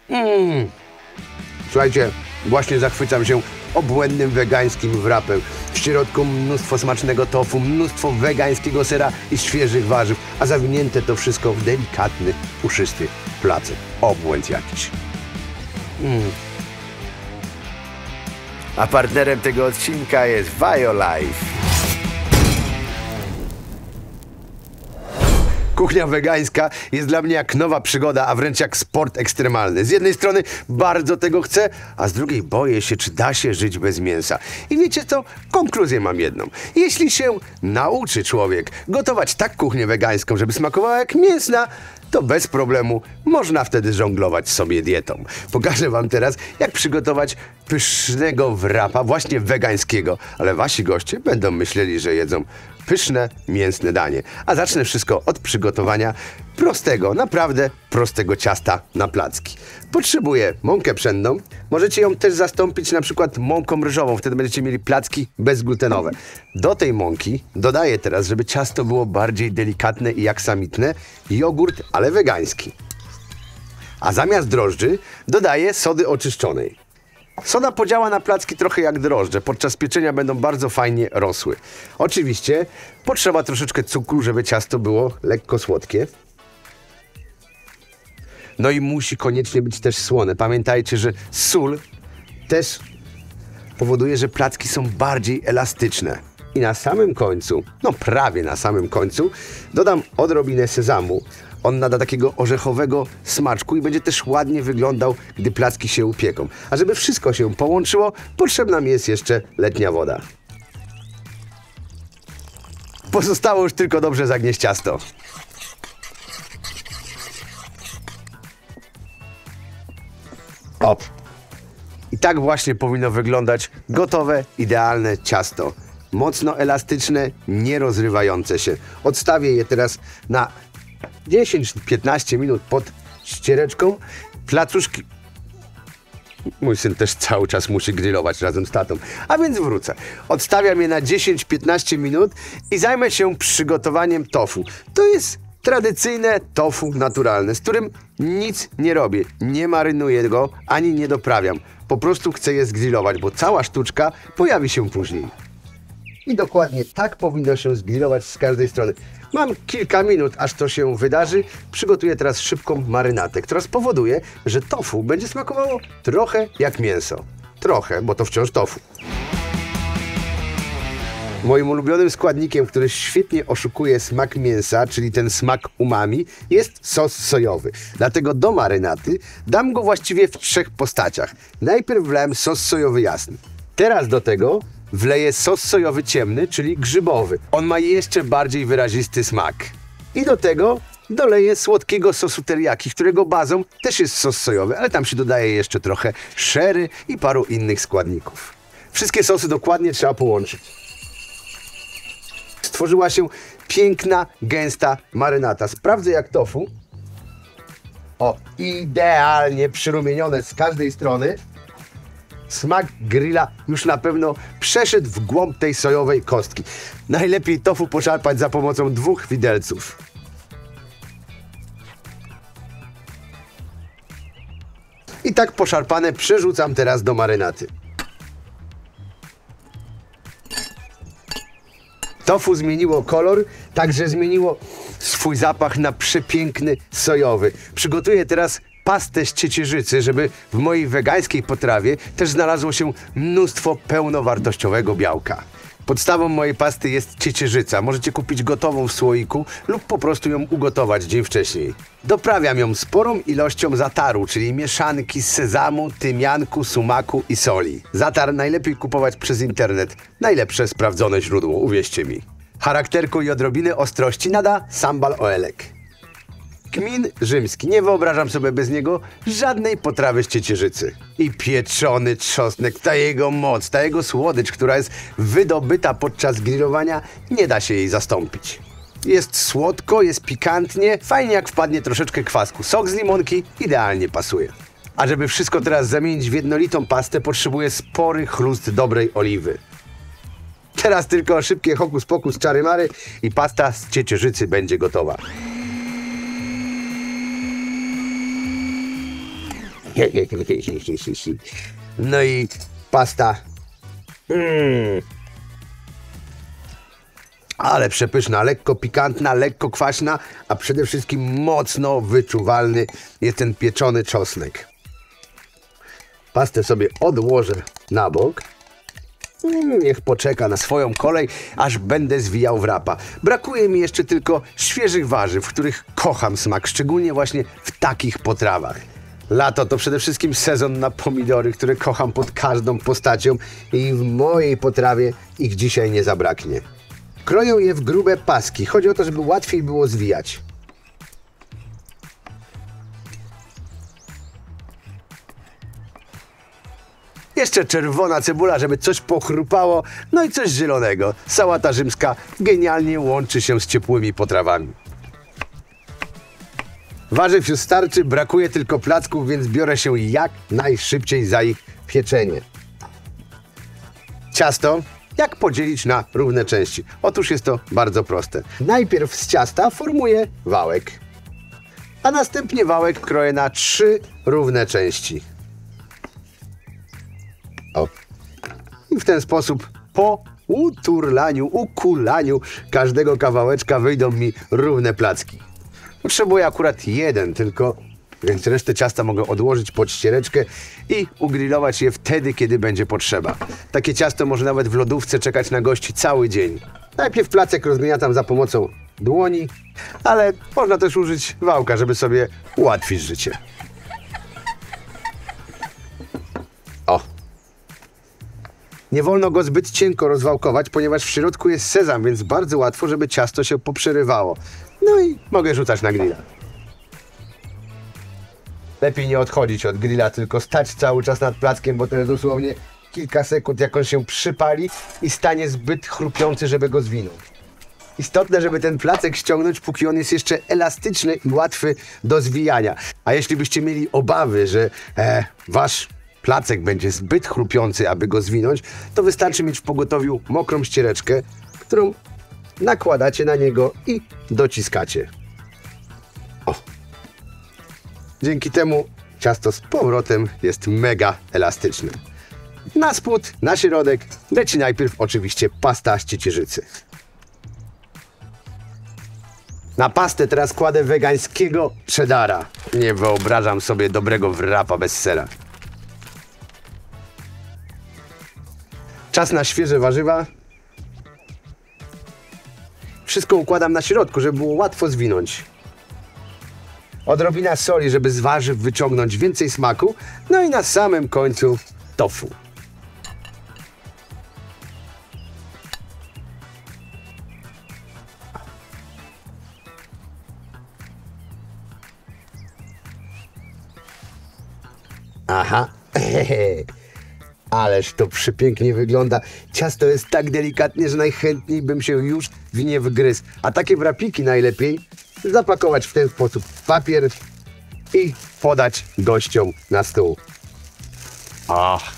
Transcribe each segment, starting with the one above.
Słuchajcie, właśnie zachwycam się obłędnym wegańskim wrapem. W środku mnóstwo smacznego tofu, mnóstwo wegańskiego sera i świeżych warzyw, a zawinięte to wszystko w delikatny, puszysty placek. Obłęd jakiś. A partnerem tego odcinka jest Violife. Kuchnia wegańska jest dla mnie jak nowa przygoda, a wręcz jak sport ekstremalny. Z jednej strony bardzo tego chcę, a z drugiej boję się, czy da się żyć bez mięsa. I wiecie co? Konkluzję mam jedną. Jeśli się nauczy człowiek gotować tak kuchnię wegańską, żeby smakowała jak mięsna, to bez problemu można wtedy żonglować sobie dietą. Pokażę wam teraz, jak przygotować pysznego wrapa, właśnie wegańskiego, ale wasi goście będą myśleli, że jedzą pyszne, mięsne danie. A zacznę wszystko od przygotowania prostego, naprawdę prostego ciasta na placki. Potrzebuję mąkę pszenną. Możecie ją też zastąpić na przykład mąką ryżową. Wtedy będziecie mieli placki bezglutenowe. Do tej mąki dodaję teraz, żeby ciasto było bardziej delikatne i aksamitne, jogurt, ale wegański. A zamiast drożdży dodaję sody oczyszczonej. Soda podziała na placki trochę jak drożdże. Podczas pieczenia będą bardzo fajnie rosły. Oczywiście potrzeba troszeczkę cukru, żeby ciasto było lekko słodkie. No i musi koniecznie być też słone. Pamiętajcie, że sól też powoduje, że placki są bardziej elastyczne. I na samym końcu, no prawie na samym końcu, dodam odrobinę sezamu. On nada takiego orzechowego smaczku i będzie też ładnie wyglądał, gdy placki się upieką. A żeby wszystko się połączyło, potrzebna mi jest jeszcze letnia woda. Pozostało już tylko dobrze zagnieść ciasto. O! I tak właśnie powinno wyglądać gotowe, idealne ciasto. Mocno elastyczne, nie rozrywające się. Odstawię je teraz na 10-15 minut pod ściereczką. Placuszki... Mój syn też cały czas musi grillować razem z tatą. A więc wrócę. Odstawiam je na 10-15 minut i zajmę się przygotowaniem tofu. To jest tradycyjne tofu naturalne, z którym nic nie robię. Nie marynuję go, ani nie doprawiam. Po prostu chcę je zgrillować, bo cała sztuczka pojawi się później. I dokładnie tak powinno się zgrillować z każdej strony. Mam kilka minut, aż to się wydarzy. Przygotuję teraz szybką marynatę, która spowoduje, że tofu będzie smakowało trochę jak mięso. Trochę, bo to wciąż tofu. Moim ulubionym składnikiem, który świetnie oszukuje smak mięsa, czyli ten smak umami, jest sos sojowy. Dlatego do marynaty dam go właściwie w 3 postaciach. Najpierw wlałem sos sojowy jasny. Teraz do tego wleję sos sojowy ciemny, czyli grzybowy. On ma jeszcze bardziej wyrazisty smak. I do tego doleję słodkiego sosu teriyaki, którego bazą też jest sos sojowy, ale tam się dodaje jeszcze trochę sherry i paru innych składników. Wszystkie sosy dokładnie trzeba połączyć. Stworzyła się piękna, gęsta marynata. Sprawdzę jak tofu. O, idealnie przyrumienione z każdej strony. Smak grilla już na pewno przeszedł w głąb tej sojowej kostki. Najlepiej tofu poszarpać za pomocą 2 widelców. I tak poszarpane przerzucam teraz do marynaty. Tofu zmieniło kolor, także zmieniło swój zapach na przepiękny sojowy. Przygotuję teraz pastę z ciecierzycy, żeby w mojej wegańskiej potrawie też znalazło się mnóstwo pełnowartościowego białka. Podstawą mojej pasty jest ciecierzyca. Możecie kupić gotową w słoiku lub po prostu ją ugotować dzień wcześniej. Doprawiam ją sporą ilością zataru, czyli mieszanki z sezamu, tymianku, sumaku i soli. Zatar najlepiej kupować przez internet. Najlepsze sprawdzone źródło, uwierzcie mi. Charakterku i odrobiny ostrości nada sambal oelek. Kmin rzymski. Nie wyobrażam sobie bez niego żadnej potrawy z ciecierzycy. I pieczony czosnek, ta jego moc, ta jego słodycz, która jest wydobyta podczas grillowania, nie da się jej zastąpić. Jest słodko, jest pikantnie, fajnie jak wpadnie troszeczkę kwasku. Sok z limonki idealnie pasuje. A żeby wszystko teraz zamienić w jednolitą pastę, potrzebuję spory chlust dobrej oliwy. Teraz tylko szybkie hokus pokus czary mary i pasta z ciecierzycy będzie gotowa. No i pasta. Ale przepyszna, lekko pikantna, lekko kwaśna, a przede wszystkim mocno wyczuwalny jest ten pieczony czosnek. Pastę sobie odłożę na bok. Niech poczeka na swoją kolej, aż będę zwijał wrapa. Brakuje mi jeszcze tylko świeżych warzyw, w których kocham smak, szczególnie właśnie w takich potrawach. Lato to przede wszystkim sezon na pomidory, które kocham pod każdą postacią i w mojej potrawie ich dzisiaj nie zabraknie. Kroję je w grube paski. Chodzi o to, żeby łatwiej było zwijać. Jeszcze czerwona cebula, żeby coś pochrupało, no i coś zielonego. Sałata rzymska genialnie łączy się z ciepłymi potrawami. Warzyw już starczy, brakuje tylko placków, więc biorę się jak najszybciej za ich pieczenie. Ciasto jak podzielić na równe części? Otóż jest to bardzo proste. Najpierw z ciasta formuję wałek, a następnie wałek kroję na 3 równe części. O. I w ten sposób po uturlaniu, ukulaniu każdego kawałeczka wyjdą mi równe placki. Potrzebuję akurat jeden tylko, więc resztę ciasta mogę odłożyć pod ściereczkę i ugrillować je wtedy, kiedy będzie potrzeba. Takie ciasto może nawet w lodówce czekać na gości cały dzień. Najpierw placek rozgniatam za pomocą dłoni, ale można też użyć wałka, żeby sobie ułatwić życie. O! Nie wolno go zbyt cienko rozwałkować, ponieważ w środku jest sezam, więc bardzo łatwo, żeby ciasto się poprzerywało. No i mogę rzucać na grilla. Lepiej nie odchodzić od grilla, tylko stać cały czas nad plackiem, bo to jest dosłownie kilka sekund, jak on się przypali i stanie zbyt chrupiący, żeby go zwinąć. Istotne, żeby ten placek ściągnąć, póki on jest jeszcze elastyczny i łatwy do zwijania. A jeśli byście mieli obawy, że wasz placek będzie zbyt chrupiący, aby go zwinąć, to wystarczy mieć w pogotowiu mokrą ściereczkę, którą nakładacie na niego i dociskacie. O! Dzięki temu ciasto z powrotem jest mega elastyczne. Na spód, na środek leci najpierw oczywiście pasta z ciecierzycy. Na pastę teraz kładę wegańskiego cheddara. Nie wyobrażam sobie dobrego wrapa bez sera. Czas na świeże warzywa. Wszystko układam na środku, żeby było łatwo zwinąć. Odrobina soli, żeby z warzyw wyciągnąć więcej smaku. No i na samym końcu tofu. Aha, ależ to przepięknie wygląda. Ciasto jest tak delikatnie, że najchętniej bym się już w nie wgryzł. A takie wrapiki najlepiej zapakować w ten sposób w papier i podać gościom na stół. Ach.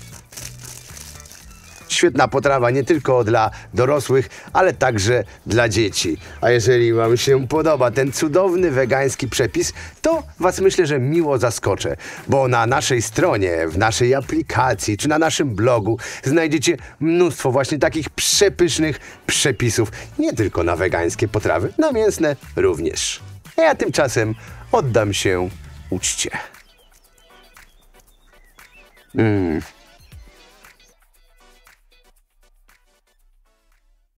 Świetna potrawa nie tylko dla dorosłych, ale także dla dzieci. A jeżeli wam się podoba ten cudowny wegański przepis, to was myślę, że miło zaskoczę, bo na naszej stronie, w naszej aplikacji czy na naszym blogu znajdziecie mnóstwo właśnie takich przepysznych przepisów, nie tylko na wegańskie potrawy, na mięsne również. A ja tymczasem oddam się uczcie.